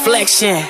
Flexion.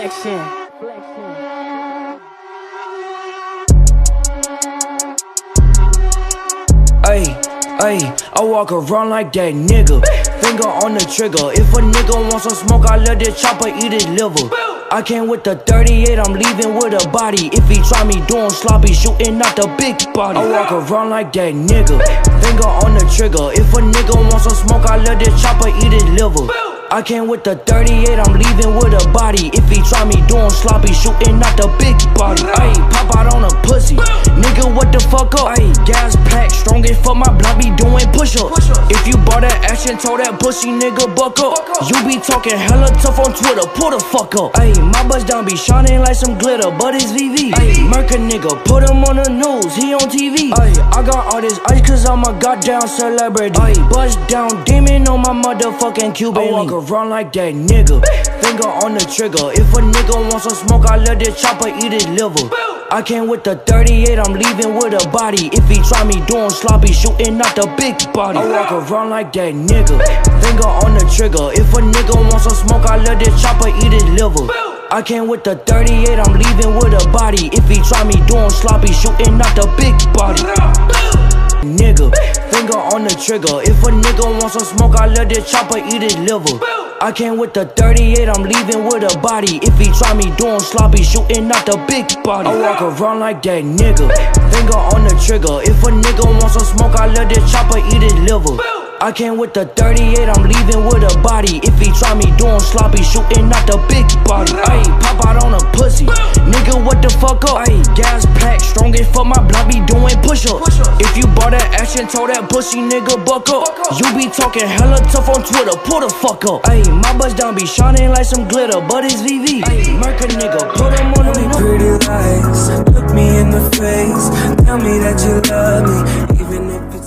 Ayy, I walk around like that nigga. Finger on the trigger. If a nigga wants some smoke, I let the chopper eat his liver. I came with the 38, I'm leaving with a body. If he try me doing sloppy, shooting out the big body. I walk around like that nigga. Finger on the trigger. If a nigga wants some smoke, I let the chopper eat his liver. I came with the 38, I'm leaving with a body. If he try me doing sloppy, shooting out the big body. Ayy, pop out on a pussy. Nigga, what the fuck up? Ayy, gas pack, strong as fuck, my block be doing push-up. If you bought that action, told that pussy nigga buck up. You be talking hella tough on Twitter, pull the fuck up. Ayy, my bust down be shining like some glitter, but it's VV. Ayy, murk a nigga, put him on the news, he on TV. Ayy, I got all this ice cause I'm a goddamn celebrity. Ayy, bust down demon on my motherfucking Cuban link. Run like that nigga. Finger on the trigger. If a nigga wants some smoke, I let the chopper eat his liver. I came with the 38, I'm leaving with a body. If he try me doing sloppy, shooting out the big body. I walk around like that nigga. Finger on the trigger. If a nigga wants some smoke, I let the chopper eat his liver. I came with the 38, I'm leaving with a body. If he try me doing sloppy, shooting out the big body. Nigga, finger on the trigger. If a nigga wants some smoke, I let the chopper eat his liver. I came with the 38, I'm leaving with a body. If he try me doing sloppy, shooting out the big body. I walk around like that nigga. Finger on the trigger. If a nigga wants some smoke, I let the chopper eat his liver. I came with the 38, I'm leaving with a body. If he try me doing sloppy, shooting out the big body. Ayy, pop out on a pussy. Nigga, what the fuck up? Ayy, gas pack, strong as fuck, my block be doing push-up. If you bought that action, told that pussy nigga buck up. You be talking hella tough on Twitter, pull the fuck up. Ayy, my bust down be shining like some glitter, but it's VV. Ayy, murk a nigga, put him on the pretty lights, look me in the face, tell me that you love me, even if it's